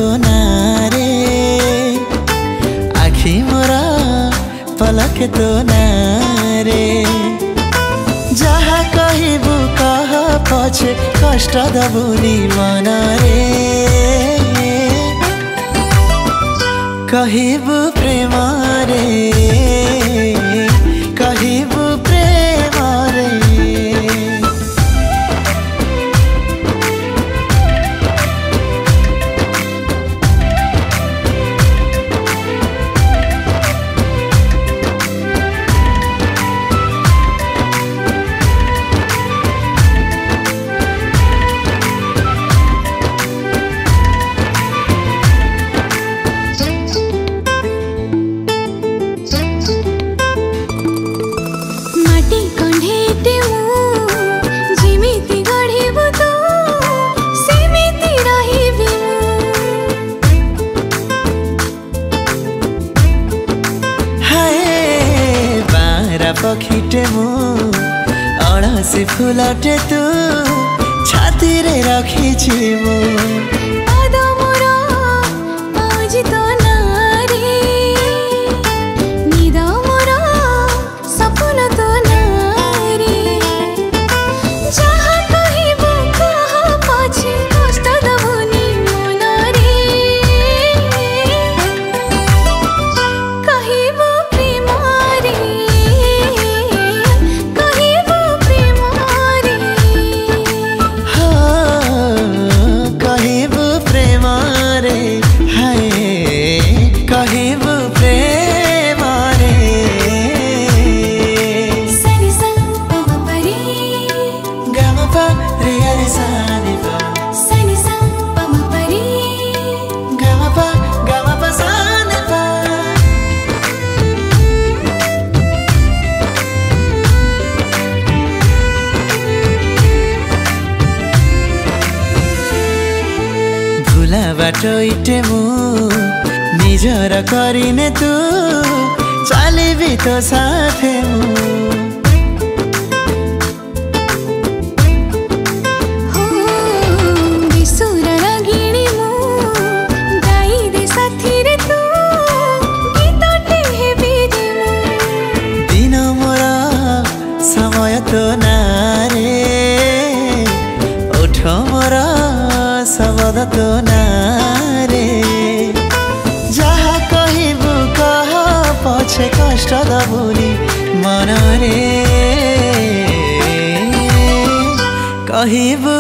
ना रे आखि मोरा पलक तो ना रे जहाँ कहबू कह पछे कष्ट दबुनी मन रे कहबू प्रेम रे कहबू प्रेम रे पखीटे मु अड़सी फुलटे तू छाती रे रखी मु बाटो इटे मु निजर करिने तू चलिबी तो साथे मु दिन मोर समय तो ना रे उठ मोर शब्द तो ना रे जहाँ कहबू कह पछे कष्ट दबुनी मन रे कहबू